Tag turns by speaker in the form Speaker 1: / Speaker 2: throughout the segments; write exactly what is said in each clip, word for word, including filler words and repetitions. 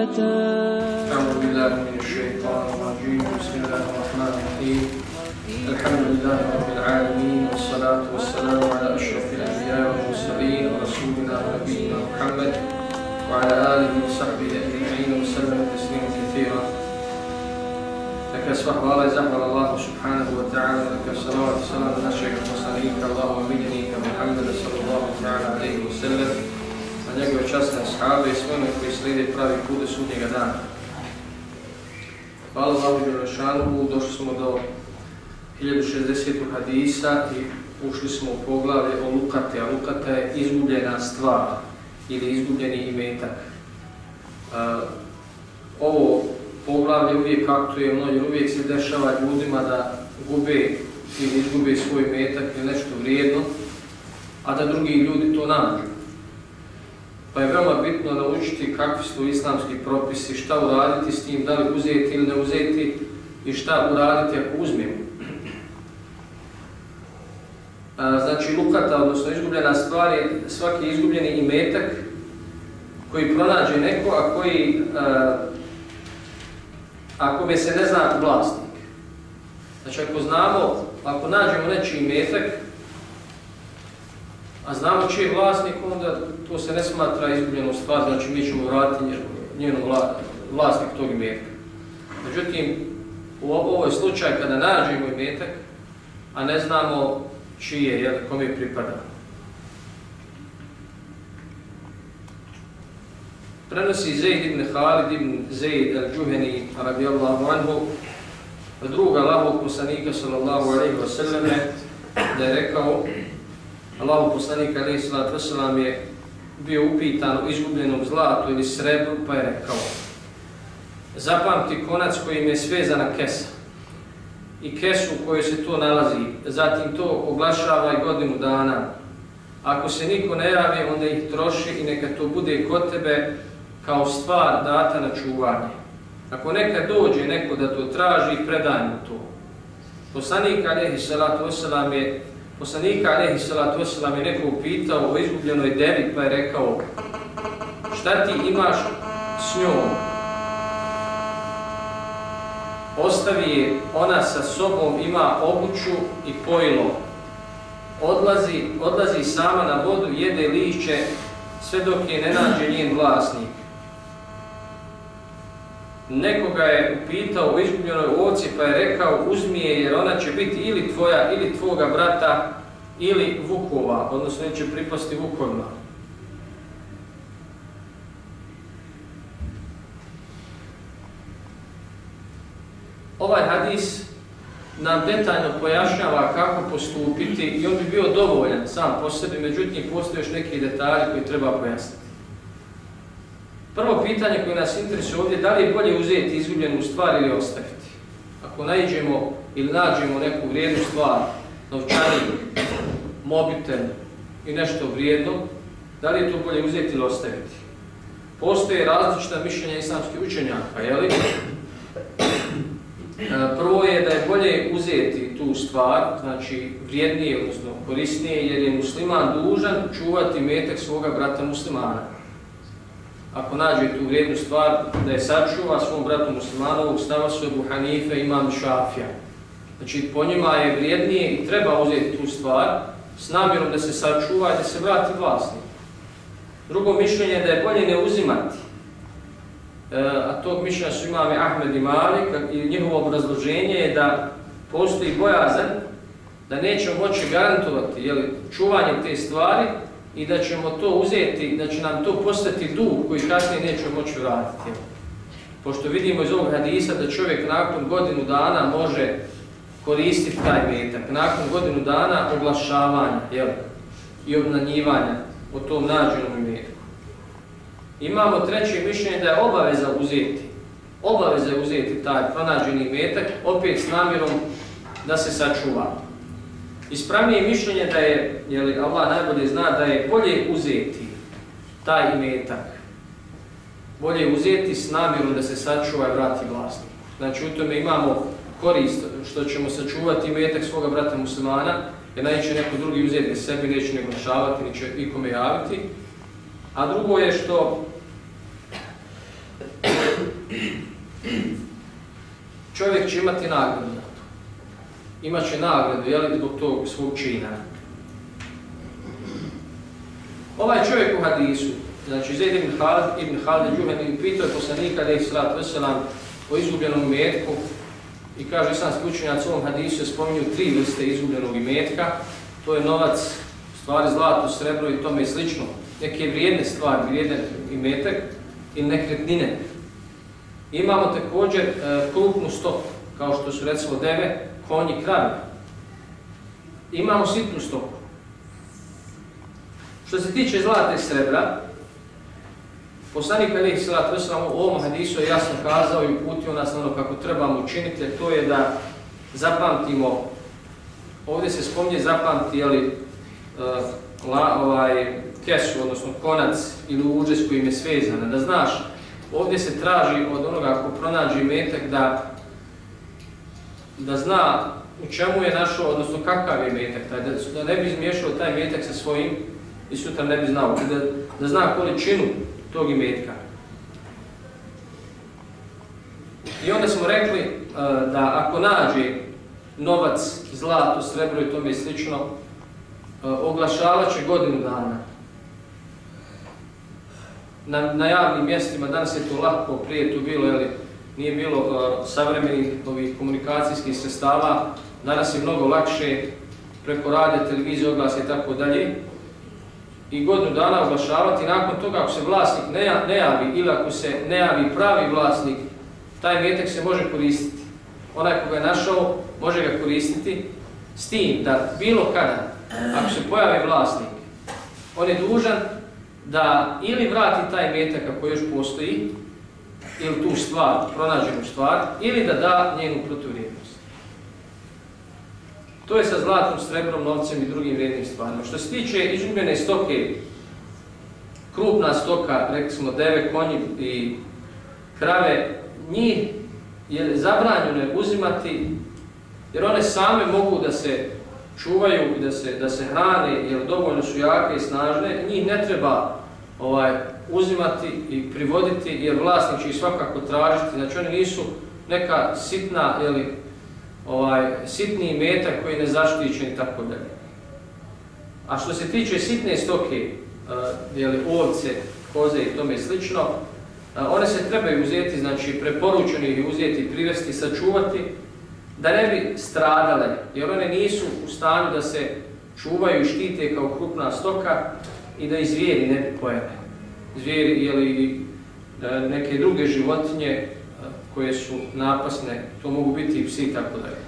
Speaker 1: متى
Speaker 2: أعوذ بالله من الشيطان الرجيم بسم الله الرحمن الرحيم الحمد لله رب العالمين والصلاة والسلام على أشرف الأنبياء والمرسلين ورسولنا ونبينا محمد وعلى آله وصحبه أجمعين وسلم تسليما كثيرا. Neka sva hvala i zahvala Allahu subhanahu wa ta'ala, neka salavat i salam našeg poslanika, Allahu omiljenika Muhammeda sallallahu ta'ala alaihi wa sallam, na njegove časne ashabe i svome koji slijede pravi put do sudnjega dana. Hvala Allahu Đelešanuhu, došli smo do hiljadu šezdesetog hadisa i ušli smo u poglavlje o lukati, a lukata je izgubljena stvar ili izgubljeni imetak. Uh, ovo poglavlje uvijek aktuelno jer uvijek se dešava ljudima da gube ili izgube svoj imetak ili nešto vrijedno, a da drugi ljudi to nađu. Pa je veoma bitno naučiti kakvi su islamski propisi, šta uraditi s tim, da li uzeti ili ne uzeti i šta uraditi ako uzmemo. Znači lukata, odnosno izgubljena stvar je svaki izgubljeni imetak koji pronađe neko, a koji a kome se ne zna vlasnik. Znači ako znamo, ako nađemo nečiji imetak, a znamo čiji je vlasnik, onda to se ne smatra izgubljenom stvar, znači mi ćemo vratiti njenom vlasnik tog imetka. Međutim, u ovoj slučaju kada nađemo imetak, a ne znamo čiji je, jel, kome pripada. Prenosi Zeid ibn Halid ibn Zeid al-Juhani radijallahu anhu od druga Allahovog poslanika sallallahu alejhi ve selleme da je rekao, Allahov poslanik alejhi salatu vesselam je bio upitan o izgubljenom zlatu ili srebru, pa je rekao: zapamti konac kojim je svezana kesa i kesu u kojoj se to nalazi, zatim to oglašavaj godinu dana. Ako se niko ne javi, onda ih troši i neka to bude kod tebe kao stvar data na čuvanje. Ako nekad dođe neko da to traži, predaj mu to. Poslanik alejhi salatu vesselam je Poslanika alejhi salatu vesselam je neko upitao o izgubljenoj devi, pa je rekao: šta ti imaš s njom? Ostavi je, ona sa sobom ima obuću i pojilo. Odlazi, odlazi sama na vodu, jede lišće, sve dok je ne nađe njen vlasnik. Nekoga je upitao o izgubljenoj ovci, pa je rekao: uzmi je jer ona će biti ili tvoja, ili tvoga brata, ili vukova, odnosno će pripasti vukovima. Ovaj hadis nam detaljno pojašnjava kako postupiti i on bi bio dovoljan sam po sebi, međutim postoje još neki detalji koji treba pojasniti. Prvo pitanje koje nas interesuje ovdje, da li je bolje uzeti izgubljenu stvar ili ostaviti? Ako naiđemo ili nađemo neku vrijednu stvar, novčanik, mobitel i nešto vrijedno, da li je to bolje uzeti ili ostaviti? Postoje različita mišljenja islamskih učenjaka, jeli? Prvo je da je bolje uzeti tu stvar, znači vrijednije, odnosno korisnije, jer je musliman dužan čuvati imetak svoga brata muslimana. Ako nađe tu vrijednu stvar, da je sačuva svom bratu muslimanovu, stava su Ebu Hanife, Imam Šafija. Znači po njima je vrijednije i treba uzeti tu stvar s namjerom da se sačuva i da se vrati vlasnik. Drugo mišljenje je da je bolje ne uzimati. E, a tog mišljenja su imami Ahmed i Malik i njihovo obrazloženje je da postoji bojazan da nećemo moći garantovati, jeli, čuvanje te stvari i da ćemo to uzeti, da će nam to postati dug koji kasnije nećemo moći vratiti. Pošto vidimo iz ovog hadisa da čovjek nakon godinu dana može koristiti taj imetak, nakon godinu dana oglašavanja, jeli, i obnanjivanja o tom nađenom imetku. Imamo treće mišljenje da je obaveza uzeti, obaveza je uzeti taj pronađeni imetak, opet s namjerom da se sačuva. Ispravnije mišljenje da je, jeli, Allah najbolje zna, da je bolje uzeti taj imetak, bolje uzeti s namjerom da se sačuva i vrati vlasniku. Znači u tome imamo korist što ćemo sačuvati imetak svoga brata muslimana, jer neće neko drugi uzeti sebi, neće ne oglašavati, neće ikome javiti. A drugo je što čovjek će imati nagradu za to. Imaće nagradu, jel, zbog tog svog čina. Ovaj čovjek u hadisu, znači Zaid ibn Halid ibn Halid al-Juhani, pitao je poslanika alejhi salatu vesselam o izgubljenom imetku i kaže islamski učenjaci u ovom hadisu spominju tri vrste izgubljenog imetka. To je novac, stvari zlato, srebro i tome i slično. Neke vrijedne stvari, vrijedan imetak ili nekretnine. Imamo također e, krupnu stoku, kao što su recimo deve, konji, kravi. Imamo sitnu stoku. Što se tiče zlata i srebra, poslanik alejhi salatu vesselam u ovom hadisu je jasno kazao i uputio nas na ono kako trebamo učiniti, a to je da zapamtimo, ovdje se spominje zapamti, jeli, uh, la, ovaj, kesu, odnosno konac ili uđe s kojim je svezana, da znaš, ovdje se traži od onoga ko pronađe imetak da, da zna u čemu je našao, odnosno kakav je imetak, da, da ne bi izmiješao taj imetak sa svojim i sutra ne bi znao, da, da zna količinu tog imetka. I onda smo rekli uh, da ako nađe novac, zlato, srebro i tome i slično, uh, oglašavat će godinu dana. Na, na javnim mjestima, danas je to lako, prije to bilo, jeli, nije bilo uh, savremenih ovih komunikacijskih sredstava, danas je mnogo lakše preko radija, televizije, oglasa i tako dalje. I godinu dana oglašavati, nakon toga ako se vlasnik ne javi ili ako se ne javi pravi vlasnik, taj imetak se može koristiti. Onaj ko ga je našao može ga koristiti s tim da bilo kada, ako se pojavi vlasnik, on je dužan da ili vrati taj imetak ako još postoji, ili tu stvar, pronađenu stvar, ili da da njenu protuvrijednost. To je sa zlatom, srebrom, novcem i drugim vrijednim stvarima. Što se tiče izgubljene stoke, krupna stoka, rekli smo deve, konji i krave, njih je zabranjeno uzimati jer one same mogu da se čuvaju i da se, da se hrane jer dovoljno su jake i snažne. Njih ne treba ovaj, uzimati i privoditi jer vlasnik će ih svakako tražiti. Znači oni nisu neka sitna ili ovaj, sitni imetak koji je nezaštićen i tako dalje. A što se tiče sitne stoke, uh, jeli, ovce, koze i tome slično, uh, one se trebaju uzeti, znači preporučeno ih uzeti, privesti, sačuvati, da ne bi stradale, jer one nisu u stanju da se čuvaju i štite kao krupna stoka i da i zvijeri ne bi pojave. Zvijeri ili uh, neke druge životinje koje su napasne, to mogu biti i psi i tako dalje.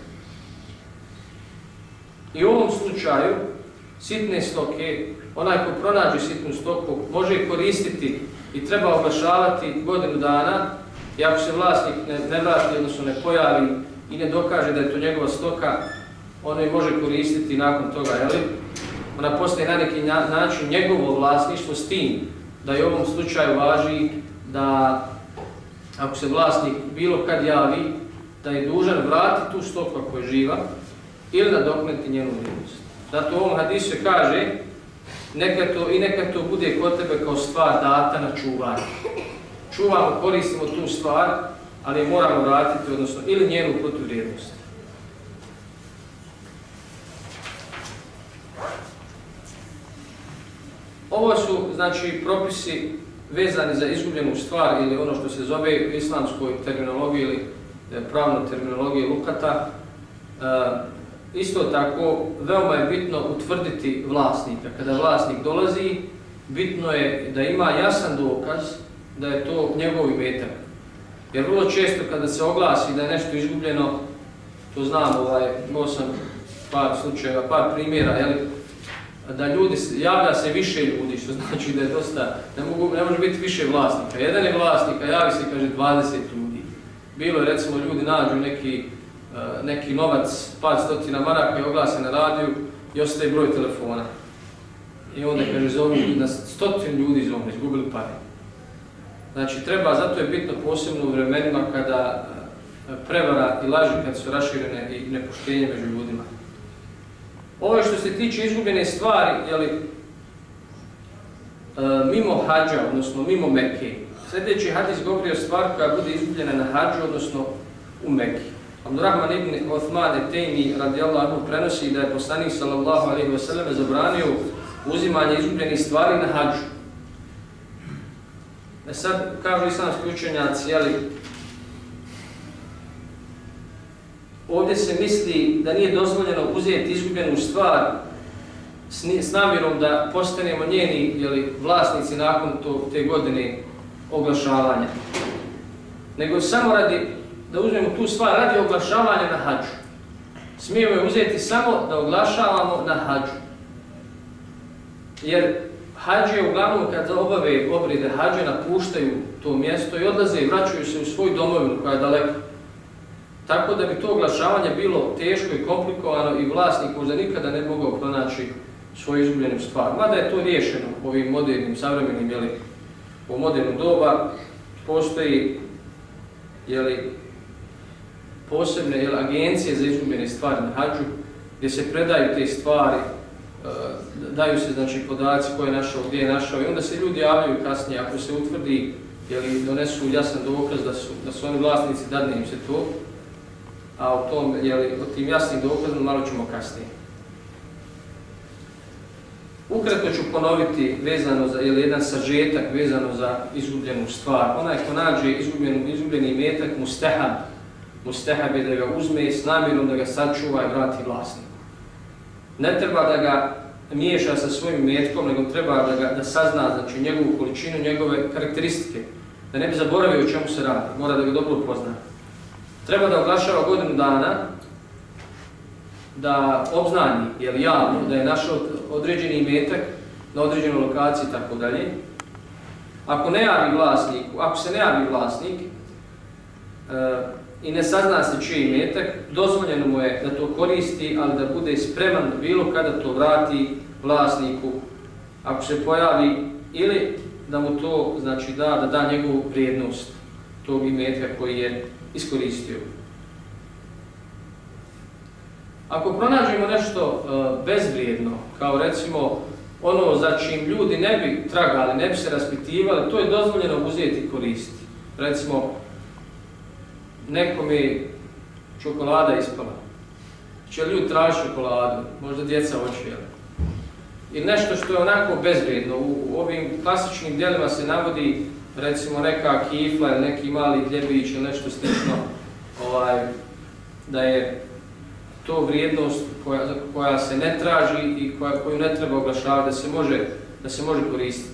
Speaker 2: I u ovom slučaju, sitne stoke, onaj ko pronađe sitnu stoku, može koristiti i treba oglašavati godinu dana i ako se vlasnik ne, ne vrati, odnosno ne pojavi i ne dokaže da je to njegova stoka, ono je može koristiti nakon toga, jeli? Ona postaje na neki način njegovo vlasništvo s tim da i u ovom slučaju važi da ako se vlasnik bilo kad javi, da je dužan vratiti tu stoku ako je živa ili nadoknaditi njenu vrijednost. Zato u ovom hadisu se kaže neka to, i neka to bude kod tebe kao stvar data na čuvanje. Čuvamo, koristimo tu stvar, ali je moramo vratiti, odnosno ili njenu protuvrijednost. Ovo su, znači, propisi vezani za izgubljenu stvar ili ono što se zove u islamskoj terminologiji ili pravnoj terminologiji lukata. E, isto tako, veoma je bitno utvrditi vlasnika. Kada vlasnik dolazi, bitno je da ima jasan dokaz da je to njegov imetak. Jer vrlo često kada se oglasi da je nešto izgubljeno, to znam, ovaj, imao sam par slučajeva, par primjera, jeli, da ljudi, javlja se više ljudi, što znači da je dosta, ne, mogu, ne može biti više vlasnika. Jedan je vlasnik, a javi se, kaže, dvadeset ljudi. Bilo je, recimo, ljudi nađu neki, uh, neki novac, par stotina maraka i oglase na radiju i ostaje broj telefona. I onda, kaže, zovu na stotinu ljudi zovu, izgubili pare. Znači, treba, zato je bitno posebno u vremenima kada uh, prevara i laži, kad su raširene i nepoštenje među ljudima. Ovo je što se tiče izgubljene stvari, jeli, e, mimo hadža, odnosno mimo Mekke. Sljedeći hadis govori o stvari koja bude izgubljena na hadžu, odnosno u Mekki. Abdurrahman ibn Uthman et-Tejmi radijallahu anhu prenosi da je poslanik sallallahu alejhi ve sellem zabranio uzimanje izgubljenih stvari na hadžu. E sad, kažu islamski učenjaci, jeli, ovdje se misli da nije dozvoljeno uzeti izgubljenu stvar s, s namjerom da postanemo njeni, jeli, vlasnici nakon to, te godine oglašavanja. Nego samo radi da uzmemo tu stvar radi oglašavanja na hadžu. Smijemo je uzeti samo da oglašavamo na hadžu. Jer hadže uglavnom kad obave obrede hadže napuštaju to mjesto i odlaze i vraćaju se u svoju domovinu koja je daleko. Tako da bi to oglašavanje bilo teško i komplikovano i vlasnik možda nikada ne mogao pronaći svoju izgubljenu stvar. Mada je to riješeno ovim modernim, savremenim, jeli, u modernu doba postoji, jeli, posebne, jeli, agencije za izgubljene stvari na hadžu gdje se predaju te stvari, daju se, znači, podaci ko je našao, gdje je našao i onda se ljudi javljaju kasnije ako se utvrdi, jeli, donesu jasan dokaz da su, da su oni vlasnici, dadne im se to, a o tom, jeli, o tim jasnim dokazom malo ćemo kasnije. Ukratko ću ponoviti vezano za, jeli, jedan sažetak vezano za izgubljenu stvar. Onaj ko nađe izgubljeni imetak, mustehab, mustehab je da ga uzme s namjerom da ga sačuva i vrati vlasniku. Ne treba da ga miješa sa svojim imetkom, nego treba da ga da sazna, znači, njegovu količinu, njegove karakteristike. Da ne bi zaboravio o čemu se radi, mora da ga dobro upozna. Treba da oglašava godinu dana, da obznani, jel, javno, da je našao određeni imetak na određenoj lokaciji i tako dalje. Ako ne javi vlasniku, ako se ne javi vlasnik e, i ne sazna se čiji imetak, dozvoljeno mu je da to koristi, ali da bude spreman bilo kada to vrati vlasniku ako se pojavi, ili da mu to, znači, da, da da njegovu vrijednost tog imetka koji je iskoristio. Ako pronađemo nešto uh, bezvrijedno, kao recimo ono za čim ljudi ne bi tragali, ne bi se raspitivali, to je dozvoljeno uzeti i koristiti. Recimo, nekom je čokolada ispala. Će ljudi tražiti čokoladu, možda djeca hoće, jel? I nešto što je onako bezvrijedno. U, u ovim klasičnim djelima se navodi, recimo, neka kifla ili neki mali gljebić ili nešto slično, ovaj, da je to vrijednost koja, koja se ne traži i koja, koju ne treba oglašavati, da se može, da se može koristiti.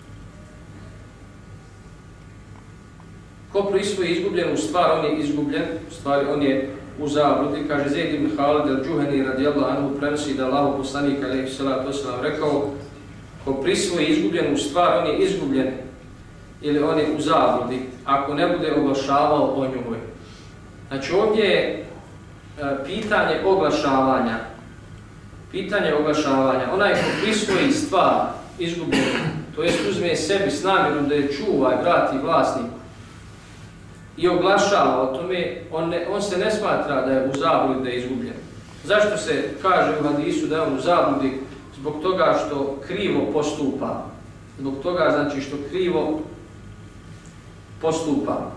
Speaker 2: Ko prisvoji izgubljenu stvar, on je izgubljen, u stvari on je u zabludi. Kaže Zaid ibn Halid al-Juhani radijallahu anhu prenosi da Allahov poslanik alejhi salatu vesselam rekao: ko prisvoji izgubljenu stvar, on je izgubljen ili on je u zabludi ako ne bude oglašavao o njoj. Znači ovdje je pitanje oglašavanja. Pitanje oglašavanja. Onaj ko prisvoji stvar izgubljenu, to jest uzme sebi s namjerom da je čuva i vrati vlasniku i oglašava o tome, on, ne, on se ne smatra da je u zabludi, da je izgubljen. Zašto se kaže u hadisu da je on u zabludi? Zbog toga što krivo postupa. Zbog toga, znači, što krivo postupa.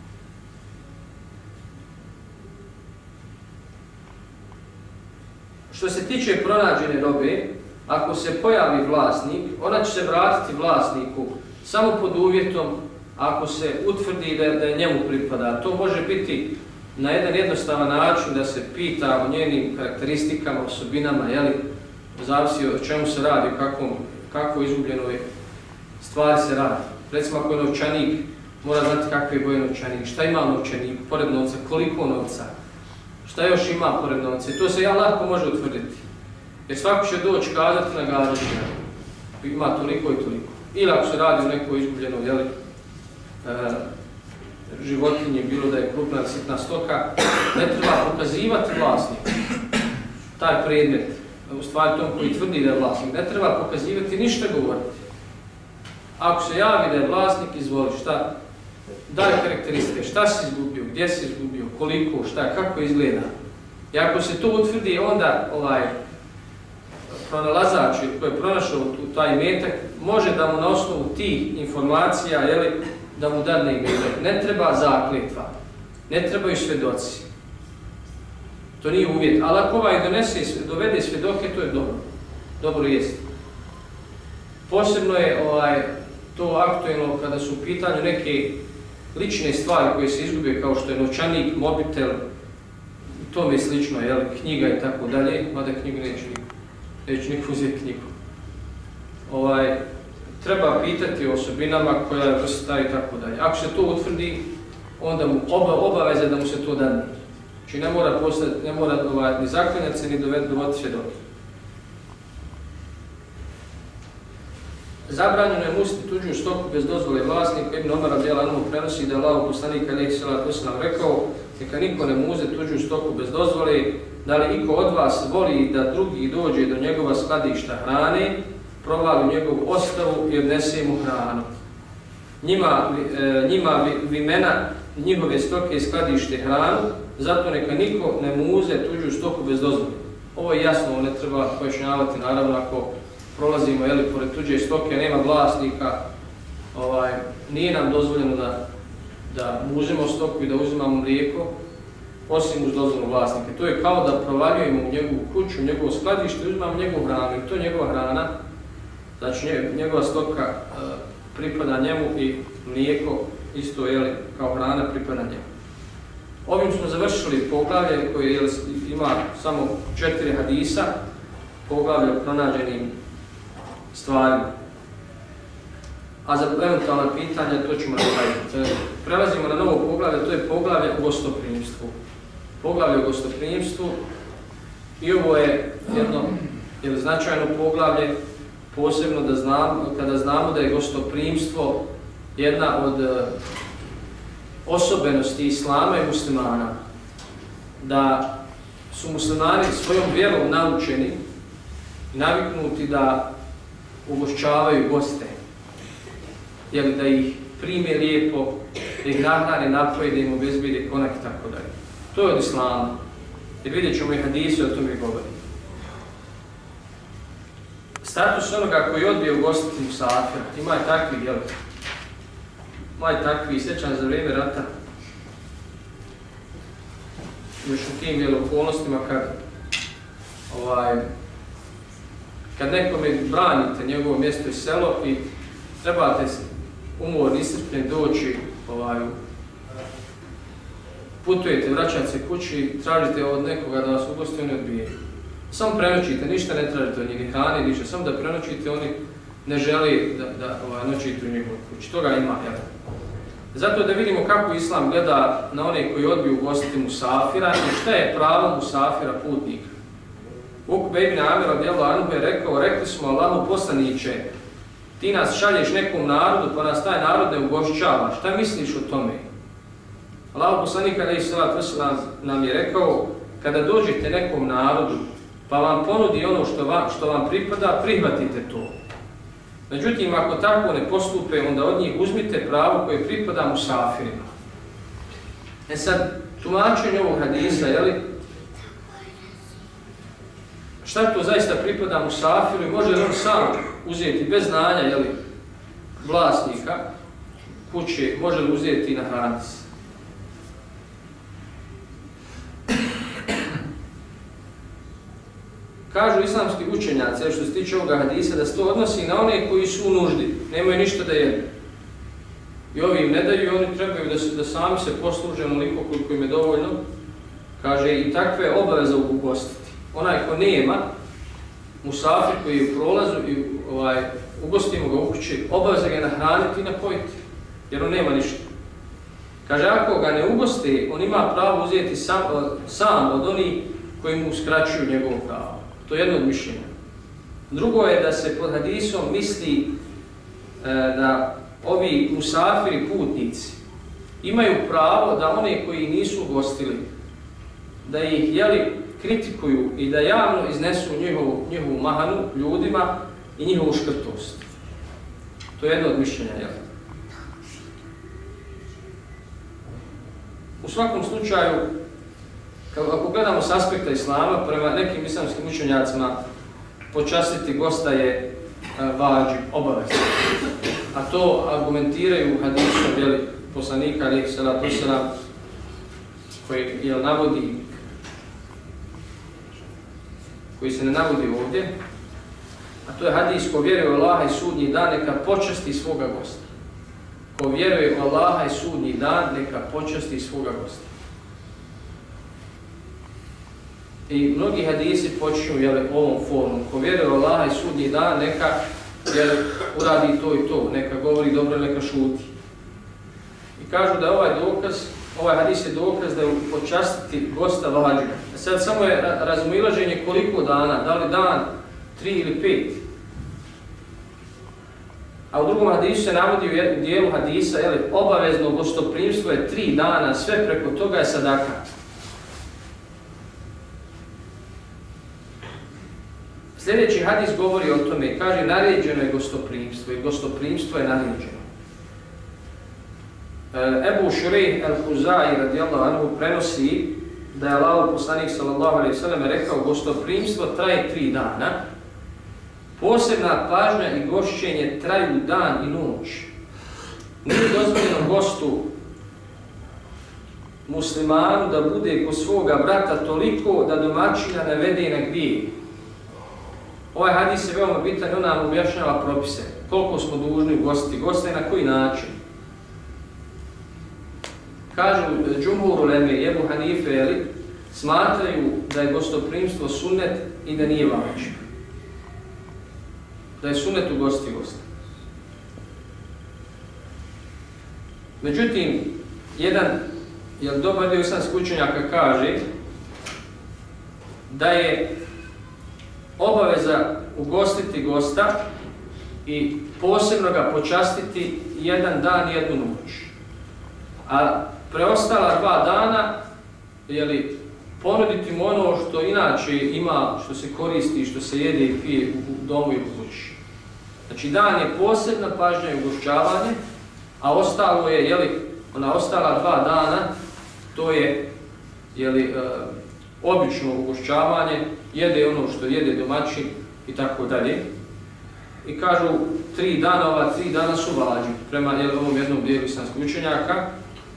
Speaker 2: Što se tiče pronađene robe, ako se pojavi vlasnik, ona će se vratiti vlasniku samo pod uvjetom ako se utvrdi da, da je njemu pripada. To može biti na jedan jednostavan način da se pita o njenim karakteristikama, osobinama, jeli, zavisi o čemu se radi, kakvom, kako izgubljenoj stvari se radi. Recimo ako je novčanik, mora znati kakve boje novčanik, šta ima novčanik, pored novca, koliko novca, šta još ima pored novca. I to se ja lako može utvrditi. Jer svako će doći kazati na gađenje, ima toliko i toliko. Ili ako se radi o nekoj izgubljenoj, jeli, e, životinje, bilo da je krupna ili sitna stoka, ne treba pokazivati vlasnik taj predmet, u stvari tom koji tvrdi da je vlasnik, ne treba pokazivati, ništa govoriti. Ako se javi da je vlasnik, izvoli, šta, daj karakteristike, šta si izgubio, gdje si izgubio, koliko, šta, kako izgleda. I ako se to utvrdi, onda ovaj pronalazač koji je pronašao tu, taj imetak, može da mu na osnovu tih informacija, jeli, da mu dadne imetak. Ne treba zakletva, ne trebaju svjedoci. To nije uvjet, ali ako ovaj donese, dovede svjedoke, to je dobro. Dobro jest. Posebno je ovaj, to aktuelno kada su u pitanju neke lične stvari koje se izgube, kao što je novčanik, mobitel, tome slično, jel, knjiga i tako dalje, mada knjigu neće niko, neće niko uzeti knjigu. Ovaj, treba pitati o osobinama koja je vrsta i tako dalje. Ako se to utvrdi, onda mu oba, obaveza da mu se to dadne. Znači ne mora postati, ne mora ovaj, ni zaklanjati se, ni dovoditi svjedoke. Zabranjeno je musti tuđu stoku bez dozvole vlasnika. Ibn Omar radijallahu anhu prenosi da je Allahov poslanik alejhi selatu vesselam rekao: neka niko ne muze tuđu stoku bez dozvole, da li iko od vas voli da drugi dođe do njegova skladišta hrane, provali njegovu ostavu i odnese mu hranu. Njima, e, njima vimena njihove stoke skladište hranu, zato neka niko ne muze tuđu stoku bez dozvole. Ovo je jasno, ovo ne treba pojašnjavati, naravno ako prolazimo jeli, pored tuđe stoke, nema vlasnika, ovaj, nije nam dozvoljeno da, da muzemo stoku i da uzimamo mlijeko, osim uz dozvolu vlasnika. To je kao da provaljujemo u njegovu kuću, u njegovo skladište i uzimamo njegovu hranu. I to je njegova hrana, znači njegova stoka e, pripada njemu i mlijeko isto jeli, kao hrana pripada njemu. Ovim smo završili poglavlje koje jeli, ima samo četiri hadisa, poglavlje o pronađenim stvarima. A za eventualna pitanja to ćemo raditi. Prelazimo na novo poglavlje, to je poglavlje o gostoprimstvu. Poglavlje o gostoprimstvu i ovo je jedno je značajno poglavlje, posebno da znamo, kada znamo da je gostoprimstvo jedna od uh, osobenosti islama i muslimana. Da su muslimani svojom vjerom naučeni i naviknuti da ugošćavaju goste, jeli, da ih prime lijepo, da ih nahrane, napoje, da im obezbijede konak i tako dalje. To je od islama. Jer vidjet ćemo i hadise o tome govori. Status onoga koji odbije ugostiti musafira, ima i takvi, jel? Ima i takvi, sjećam za vrijeme rata, još u tim jel, okolnostima kad ovaj, kad nekome branite njegovo mjesto i selo i trebate umorni, iscrpljeni doći, ovaj, putujete, vraćate se kući, tražite od nekoga da vas ugosti, oni odbijaju. Samo prenoćite, ništa ne tražite od njih, hrane, ništa, samo da prenoćite, oni ne želi da, da ovaj, noćite u njegovoj kući. Toga ima, jel? Zato da vidimo kako Islam gleda na one koji odbiju ugostiti musafira i šta je pravo musafira putnika. Ukbe ibn Amir radijallahu anhu je rekao, rekli smo Allahu poslaniče, ti nas šalješ nekom narodu pa nas taj narod ne ugošćava, šta misliš o tome? Allahu poslanik alejhi selatu vesselam nam je rekao, kada dođete nekom narodu pa vam ponudi ono što vam, što vam pripada, prihvatite to. Međutim, ako tako ne postupe, onda od njih uzmite pravo koje pripada musafirima. E sad, tumačenje ovog hadisa, jeli, šta to zaista pripada musafiru i može li on sam uzeti bez znanja, jeli, vlasnika kuće, može li uzeti i nahraniti se? Kažu islamski učenjaci, što se tiče ovoga hadisa, da se to odnosi na one koji su u nuždi, nemaju ništa da jedu. I ovi im ne daju i oni trebaju da, se, da sami se posluže onoliko koliko im je dovoljno. Kaže, i takve obaveze ugostiti. Onaj ko nema, musafir koji je u prolazu i ovaj, ugostimo ga u kući, obaveza ga je nahraniti i napojiti, jer on nema ništa. Kaže, ako ga ne ugosti, on ima pravo uzeti sam, sam od onih koji mu uskraćuju njegovo pravo. To je jedno od mišljenja. Drugo je da se pod hadisom misli e, da ovi musafiri, putnici, imaju pravo da one koji nisu ugostili, da ih jeli, kritikuju i da javno iznesu njihovu, njihovu mahanu ljudima i njihovu škrtost. To je jedno od mišljenja. Jel? U svakom slučaju, ako gledamo s aspekta islama, prema nekim islamskim učenjacima, počastiti gosta je vađib, obavezno. A to argumentiraju hadisom jeli, poslanika alejhi selatu vesselam koji jel, navodi koji se ne navodi ovdje, a to je hadis ko vjeruje u Allaha i sudnji dan, neka počasti svoga gosta. Ko vjeruje u Allaha i sudnji dan, neka počasti svoga gosta. I mnogi hadisi počinju jeli, ovom formom. Ko vjeruje u Allaha i sudnji dan, neka jeli, uradi to i to, neka govori dobro, neka šuti. I kažu da je ovaj dokaz, ovaj hadis je dokaz da je počastiti gosta vađiv. Sad samo je razumilaženje koliko dana, da li dan, tri ili pet. A u drugom hadisu se navodi u jednom dijelu hadisa, jeli, obavezno gostoprimstvo je tri dana, sve preko toga je sadaka. Sljedeći hadis govori o tome, kaže naređeno je gostoprimstvo i gostoprimstvo je naređeno. Ebu Šurejh al-Huzai radijallahu anhu prenosi da je Allahov poslanik sallallahu alejhi ve sellem rekao gostoprimstvo traje tri dana, posebna pažnja i gošćenje traju dan i noć. Nije dozvoljeno gostu muslimanu da bude kod svoga brata toliko da domaćina ne vede na grijeh. Ovaj hadis je veoma bitan i on nam objašnjava propise. Koliko smo dužni ugostiti goste i na koji način. Kažu džumhur uleme i Ebu Hanife jeli, smatraju da je gostoprimstvo sunnet i da nije važno. Da je sunnet ugostiti goste. Međutim, jedan jel, dobar dio islamskih učenjaka kaže da je obaveza ugostiti gosta i posebno ga počastiti jedan dan i jednu noć. A preostala dva dana, jeli, ponuditi mu ono što inače ima, što se koristi, što se jede i pije u domu i u kući. Znači dan je posebna pažnja i ugošćavanje, a ostalo je, jeli, ona ostala dva dana, to je, jeli, e, obično ugošćavanje, jede ono što jede domaćin i tako dalje. I kažu, tri dana, ova tri dana su vađi, prema jeli, ovom jednom dijelu islamskih učenjaka,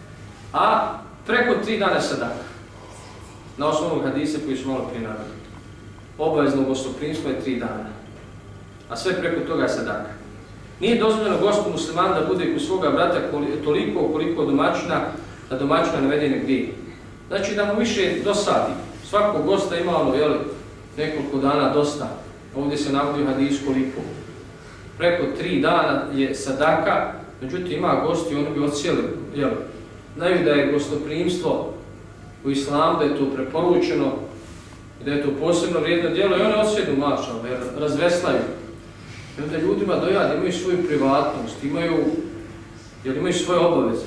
Speaker 2: a preko tri dana sadaka. Na osnovu hadisa koji su malo prije naveli. Obavezno gostoprimstvo je tri dana, a sve preko toga je sadaka. Nije dozvoljeno gostu muslimanu da bude kod svoga brata toliko koliko domaćina, da domaćina ne vede na grijeh. Znači da mu više dosadi. Svakog gosta ima ono, jel, nekoliko dana dosta. Ovdje se navodi hadis koliko. Preko tri dana je sadaka, međutim ima gosti, oni bi odsjeli, jel. Znaju da je gostoprimstvo u islamu, da je to preporučeno, da je to posebno vrijedno djelo i one odsjednu mašal, razveslaju. I onda ljudima dojad, imaju svoju privatnost, imaju, jer imaju svoje obaveze.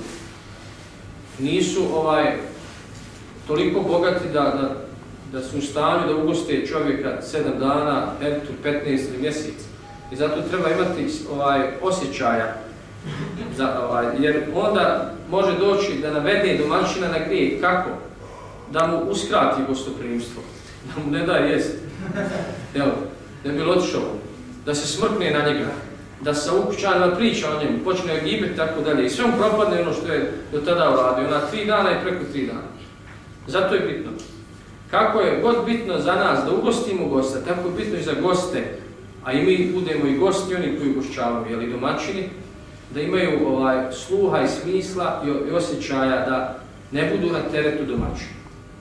Speaker 2: Nisu ovaj, toliko bogati da, da, da su u stanju da ugoste čovjeka sedam dana, eto, petnaest ili mjesec. I zato treba imati ovaj, osjećaja, za, ovaj, jer onda može doći da navede domaćina na grijeh. Kako? Da mu uskrati gostoprimstvo, da mu ne daje jest. Evo, da bi otišao, da se smrkne na njega, da sa ukućanima priča o njemu, počne gibeti tako dalje. I sve mu propadne ono što je do tada uradio, na tri dana i preko tri dana. Zato je bitno. Kako je god bitno za nas da ugostimo gosta, tako je bitno i za goste, a i mi budemo i gosti, oni koji ugošćavamo, jeli domaćini, da imaju ovaj, sluha i smisla i, i osjećaja da ne budu na teretu domaćina.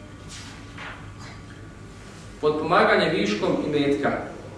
Speaker 2: Potpomaganje viškom imetka.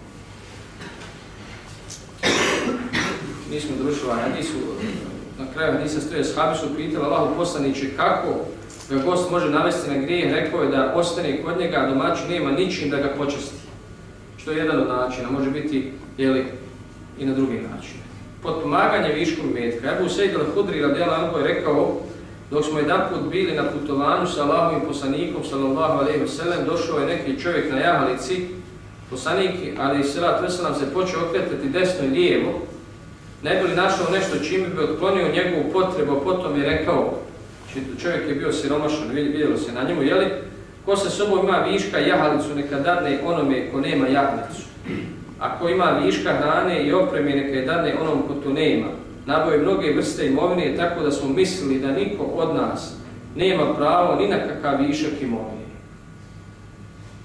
Speaker 2: Nismo dovršili hadisu, na kraju hadisa stoje ashabi su pitali Allahu poslaniče kako ga gost može navesti na grijeh, rekao je da ostane kod njega, a domaćin nema ničim da ga počasti. Što je jedan od načina, može biti jeli, i na drugi način. Potpomaganje viškom imetka. Ebu Sejd al-Hudri radijallahu anhu je rekao, dok smo jedanput bili na putovanju sa Allahovim poslanikom sallallahu alejhi ve sellem, došao je neki čovjek na jahalici, poslanik alejhi selatu vesselam se počeo okretati desno i lijevo, ne bi li našao nešto čime bi otklonio njegovu potrebu, potom je rekao, čovjek je bio siromašan, vidjelo se na njemu, jeli, ko sa sobom ima viška jahalicu, neka dadne onome ko nema jahalicu. Ako ima viška hrane i opreme, neka je dadne onom ko to nema. Nabao je mnoge vrste imovine, tako da smo mislili da niko od nas nema pravo ni na kakav višak imovine.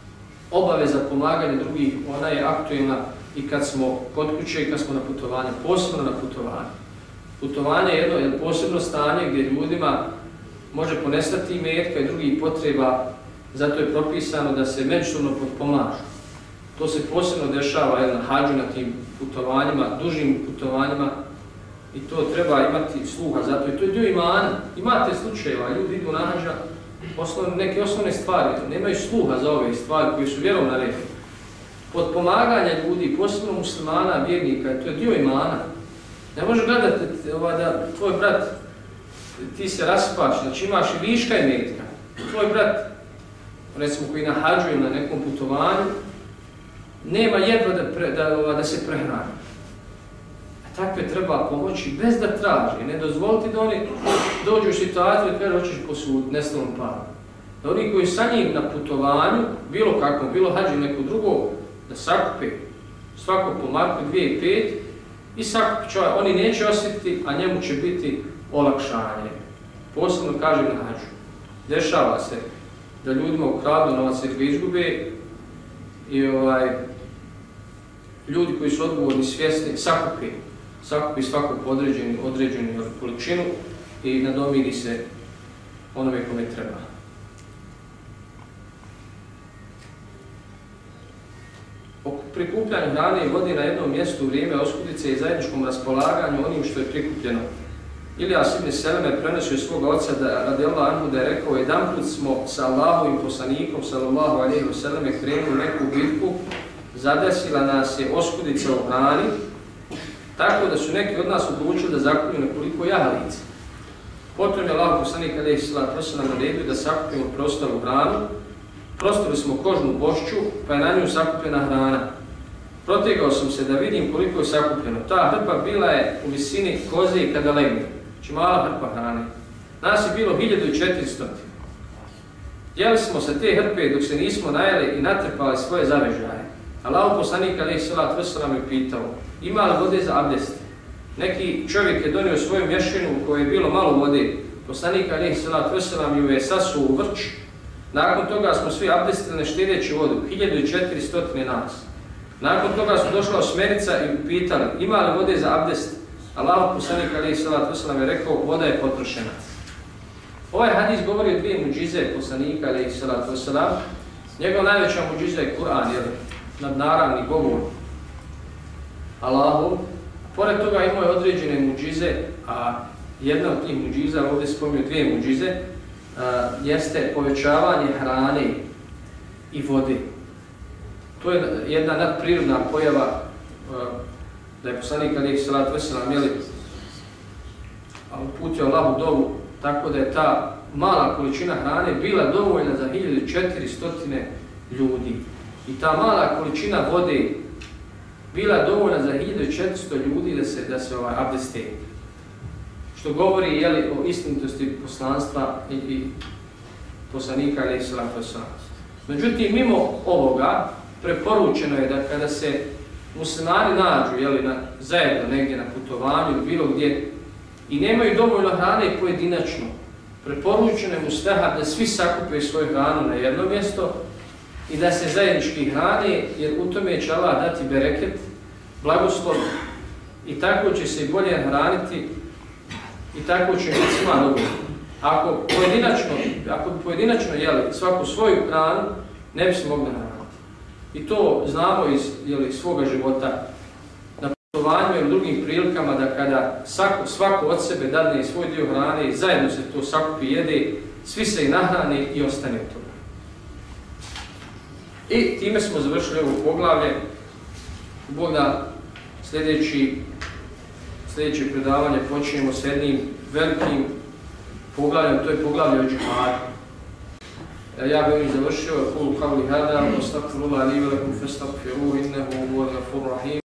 Speaker 2: obaveza pomaganja drugih, ona je aktualna i kad smo kod kuće i kad smo na putovanju, posebno na putovanju. Putovanje je jedno, jedno posebno stanje gdje ljudima može ponestati imetka i drugih potreba, zato je propisano da se međusobno potpomažu. To se posebno dešava jel, na hađu, na tim putovanjima, dužim putovanjima i to treba imati sluha, zato je to je dio imana. Imate slučajeva, ljudi idu na hađa, osnovne, neke osnovne stvari, nemaju sluha za ove stvari koje su vjerom naredne. Potpomaganje ljudi, posebno muslimana, vjernika, to je dio imana. Ne može gledati da tvoj brat, ti se raspaš, znači imaš i viška imetka. Tvoj brat, recimo koji na hađu ili na nekom putovanju, nema jedva da, pre, da, da se prehrani. A takve treba pomoći bez da traži. Ne dozvoliti da oni dođu u situaciju i kaže hoćeš posuditi, nestalom paru. Da oni koji sa njim na putovanju, bilo kakvom, bilo hađu neko drugo, da sakupe svako po marku dvije i pet i sakupi čovjek. Oni neće osjetiti, a njemu će biti olakšanje. Posebno kažem na hađu. Dešava se da ljudima ukradu novac jer ga izgube i ovaj, ljudi koji su odgovorni, svjesni, sakupi, sakupi svakog određenu, određenu količinu i nadomiri se onome kome treba. O prikupljanju hrane i vode na jednom mjestu u vrijeme oskudice i zajedničkom raspolaganju onim što je prikupljeno. Ilijas ibn Seleme prenosio svoga oca da radijallahu anhu da je rekao: jedanput smo sa Allahovim poslanikom sallallahu alejhi ve selleme krenuli u neku bitku, zadesila nas je oskudica u hrani, tako da su neki od nas odlučili da zakuplju nekoliko jahalica. Potom je Allahov poslanik alejhi selatu vesselam naredio da sakupimo preostalu hranu. Prostorili smo kožnu bošću, pa je na nju sakupljena hrana. Protegao sam se da vidim koliko je sakupljeno. Ta hrpa bila je u visini koze kada legne. Znači mala hrpa hrane. Nas je bilo hiljadu četiristo. Jeli smo sa te hrpe dok se nismo najeli i natrpali svoje zavežaje. Allahov poslanik alejhi selatu vesselam je pitao: ima li vode za abdest? Neki čovjek je donio svoju mješinu u kojoj je bilo malo vode. Poslanik alejhi selatu vesselam ju je sasuo u vrč. Nakon toga smo svi abdestili ne štedeći vodu, hiljadu četiristo nas. Nakon toga su došla osmerica i pitali: ima li vode za abdest? Allahov poslanik alejhi selatu vesselam je rekao: voda je potrošena. Ovaj hadis govori o dvije muđize poslanika alejhi selatu vesselam. Njegov najveća muđiza je Kur'an, jer nadnaravni govor Allahov. Pored toga imao je određene muđize, a jedna od tih muđiza, ovdje spominju dvije muđize, Uh, jeste povećavanje hrane i vode. To je jedna nadprirodna pojava uh, da je poslanik alejhi selatu vesselam uputio Allahu dovu, tako da je ta mala količina hrane bila dovoljna za hiljadu četiristo ljudi. I ta mala količina vode bila dovoljna za hiljadu četiristo ljudi da se, da se ovaj, abdeste. Što govori jeli, o istinitosti poslanstva i, i poslanika alejhi selatu vesselam. Međutim, mimo ovoga preporučeno je da kada se muslimani nađu jeli, na, zajedno negdje na putovanju, bilo gdje, i nemaju dovoljno hrane pojedinačno, preporučeno je mustahab da svi sakupe svoju hranu na jedno mjesto i da se zajednički hrane, jer u tome će Allah dati bereket, blagoslov i tako će se i bolje hraniti i tako će biti svima dobro. Ako pojedinačno, ako bi pojedinačno jeli svaku svoju hranu, ne bi se mogli hraniti. I to znamo iz jeli, svoga života na putovanju ili drugim prilikama da kada svako, svako od sebe dadne svoj dio hrane i zajedno se to sakupi jede, svi se i nahrane i ostane od toga. I time smo završili ovo poglavlje. Bog da sljedeći Sljedeće predavanje počinjemo s jednim velikim poglavljem, to je poglavlje o džihadu. Ja bih ovim završio, kulu kavli hada, astagfirullah li velakum fastagfiruhu innehu huwal ghafurur rahim.